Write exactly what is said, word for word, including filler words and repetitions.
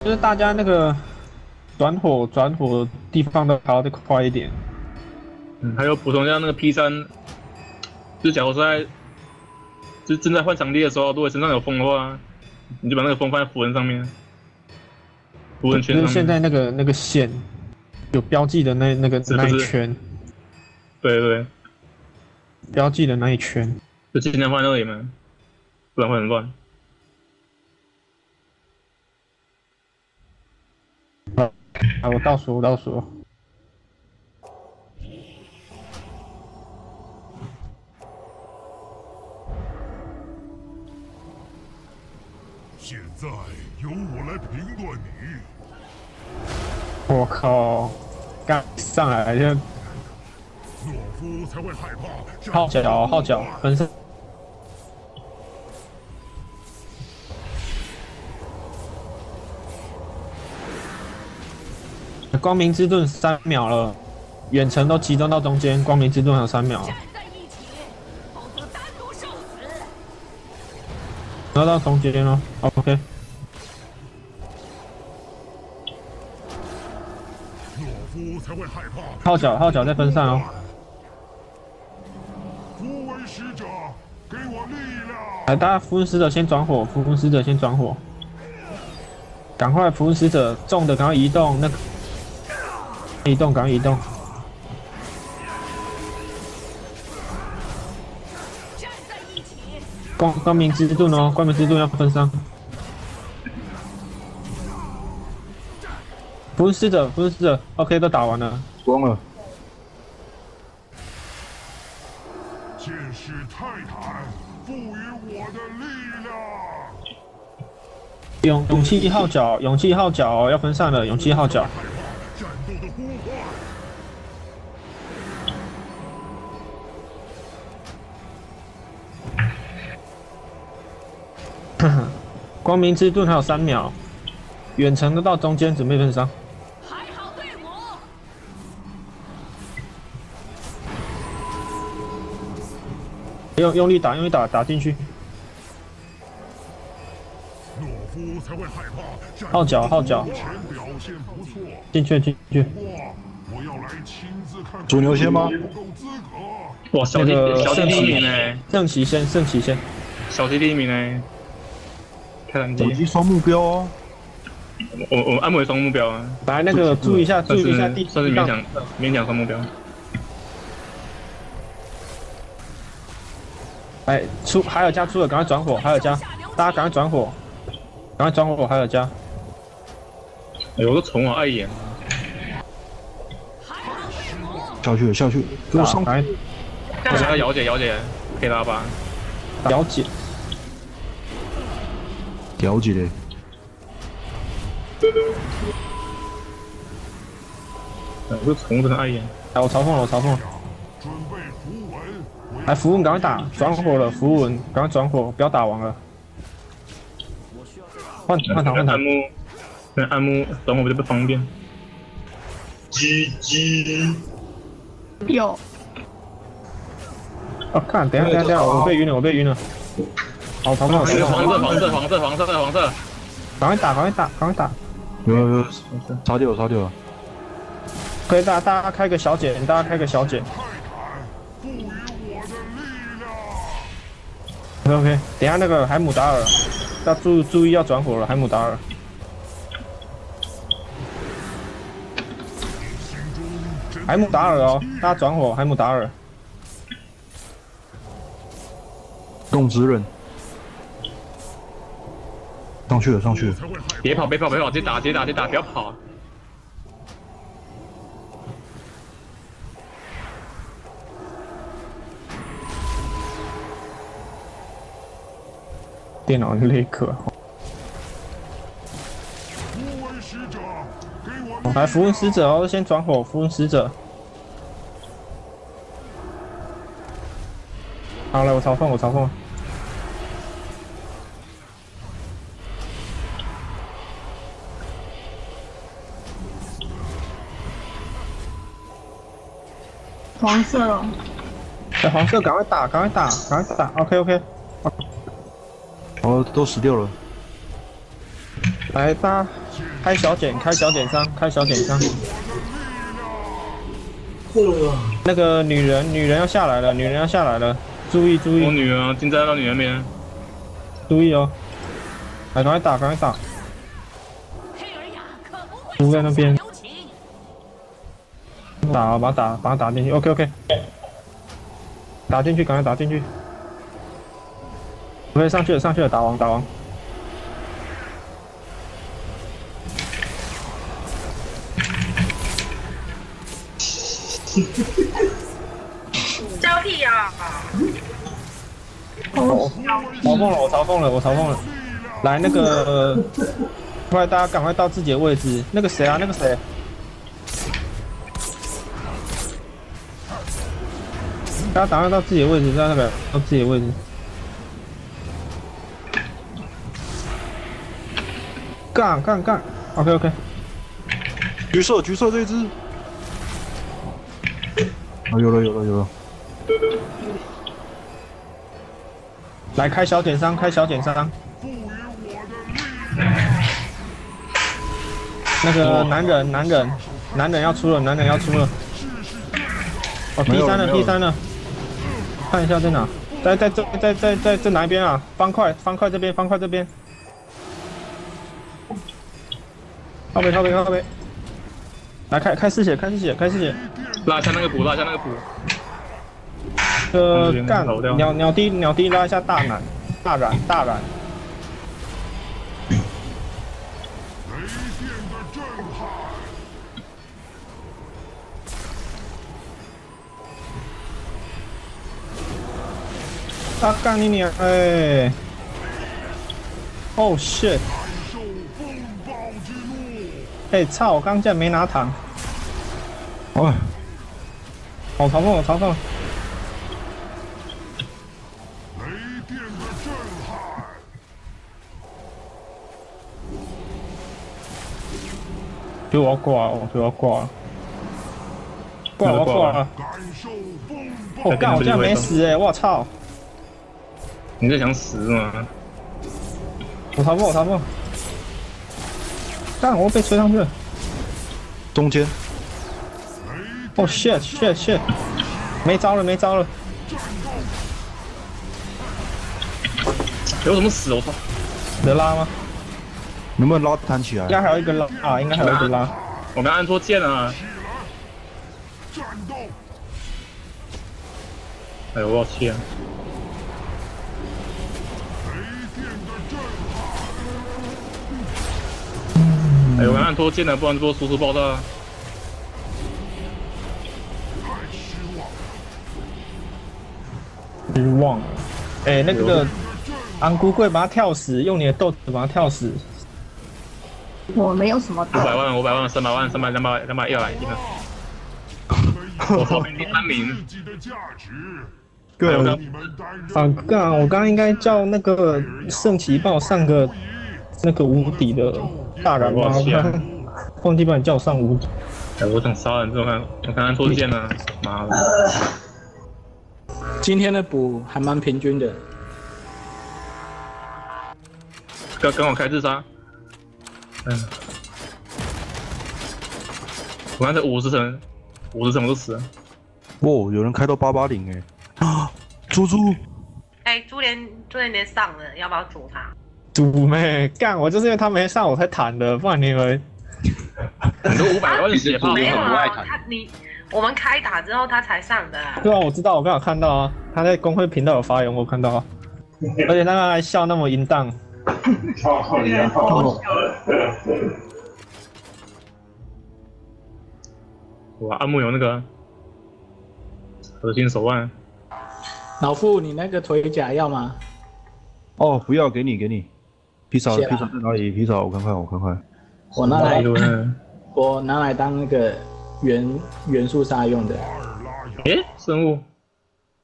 就是大家那个转火转火地方都跑得快一点。 嗯，还有补充一下那个 P 三，就是假如说在，就正在换场地的时候，如果身上有风的话，你就把那个风放在符文上面，符文圈上面。 就是现在那个那个线有标记的那那个那一圈。 对对。 标记的那一圈， 就尽量放在那里嘛，不然会很乱。 好，啊，我倒数，我倒数。 现在由我来评断你。 我靠，刚上来就。 懦夫才会害怕。 号角，号角，分身。光明之盾三秒了，远程都集中到中间，光明之盾还有三秒。然后到中间了 ，OK。 懦夫才会害怕。 号角，号角在分散哦。 符文使者，给我力量！ 来，大家符文使者先转火，符文使者先转火，赶快符文使者重的赶快移动，那个移动赶快移动。光光明之盾哦，光明之盾要分伤。符文使者，符文使者 ，OK 都打完了， 光了。 剑士泰坦，赋予我的力量。 勇勇气号角，勇气号角要分散了，勇气号角。 战斗的呼唤。光明之盾还有三秒，远程的到中间准备分伤。 用用力打，用力打，打进去。 懦夫才会害怕。 号角，号角。进去，进去。 我要来亲自看。 主牛先吗？ 哇，小弟小弟第一名呢？ 圣骑先，圣骑先。 小弟第一名呢？开蓝机。 手机双目标哦。 我我按摩双目标啊。 来，那个注意一下，注意一下第算是勉强勉强双目标。 哎，出海尔加出了，赶快转火！海尔加，大家赶快转火，赶快转火！海尔加。 哎，我都宠我碍眼。 下去了，下去！给我上！ 来， 我想要姚姐，姚姐可以拉吧？ 姚姐， 了解嘞。 我这宠物真的碍眼。 来，我嘲讽了，我嘲讽了。 准备符文。 来，符文赶快打，转火了，符文赶快转火，不要打完了。换换场换场。 按木，那按木转火比较不方便。 鸡鸡。 有。 哦，看，等一下等一下等一下，我被晕了，我被晕了。好，嘲讽我嘲讽。 黄色黄色黄色黄色黄色。 赶快打，赶快打，赶快打。 有有有，擦掉了擦掉了。 可以，大大家开个小姐，大家开个小姐。 OK OK， 等一下那个海姆达尔要注注意要转火了，海姆达尔。海姆达尔哦，大家转火，海姆达尔。 动之人。上去了上去了。 别跑别跑别跑，直接打直接打直接打，不要跑。 电脑雷克。来，符文使者哦，先转火，符文使者。好了，我嘲讽，我嘲讽。 黄色哦。 哎，黄色，赶快打，赶快打，赶快打 ！OK OK。 哦，都死掉了。 来吧， 开小减，开小减伤，开小减伤。那个女人，女人要下来了，女人要下来了，注意注意。 我女儿进站到女人那边， 注意哦！来，赶快打，赶快打！堵在那边。打，把它打，把它打进去。OK OK。打进去，赶快打进去。OK， 上去了，上去了，打王，打王。 交替啊！ 哦，嘲讽了，我嘲讽了，我嘲讽了。来，那个，快，大家赶快到自己的位置。那个谁啊？那个谁？大家赶快到自己的位置，在那个到自己的位置。干干干 ！OK OK。 橘色橘色这一只。啊，有了有了有了。 来开小减伤，开小减伤。那个男人，男人，男人要出了，男人要出了。哦 ，P 三了 ，P 三了。看一下在哪？在在这在在在在哪一边啊？方块方块这边，方块这边。靠北靠北靠北。来开开失血，开失血，开失血。 拉下那个补，拉下那个补。 呃，干鸟鸟滴鸟滴拉一下大染大染大染。啊干你娘！哎 ！Oh shit！ 哎操！我刚竟然没拿糖。 哎， 我嘲讽我嘲讽。给我要挂了，我给我要挂了，挂了我要挂了。我干，我竟然没死哎！我操！ 你在想死是吗？ 我逃不，我逃不。干，我被吹上去了。 中间。 哦 shit shit shit！ 没招了，没招了。 有什么死？我操！ 能拉吗？ 能不能拉弹起来？ 应该还有一个拉啊，应该还有一个拉。 我们按错键了。哎呦，我好气啊！哎呦，我按错键了，不然做输出爆炸。 失望。哎、欸，那个安菇贵把他跳死，用你的豆子把他跳死。 我没有什么五百万，五百万，三百万，三百，两百，两百，一百，一百。我操，第三名。 对啊， 啊，干！我刚刚应该叫那个圣骑帮我上个那个无敌的大染吗？忘记帮你叫我上无敌。 哎，我想杀人，这我看我刚刚错键了，妈的！ 今天的补还蛮平均的。 刚刚我开自杀。嗯。我刚才五十层，五十层我都死了。 哇，有人开到八八零哎！啊，猪猪！ 哎、欸，猪连猪连连上了，要不要煮他？ 猪妹干！我就是因为他没上我才弹的，不然你们。 你都五百万血炮， 没有啊，他你我们开打之后他才上的、啊。 对啊，我知道，我刚好看到啊，他在公会频道有发言，我看到啊。而且那个还笑那么淫荡。 哇，阿木有那个核心手腕。 老傅，你那个腿甲要吗？ 哦，不要，给你，给你。披萨， 谢啦披萨在哪里？披萨，我看看，我看看。 我拿来， 嗯我拿来当那个元元素杀用的。 诶，生物。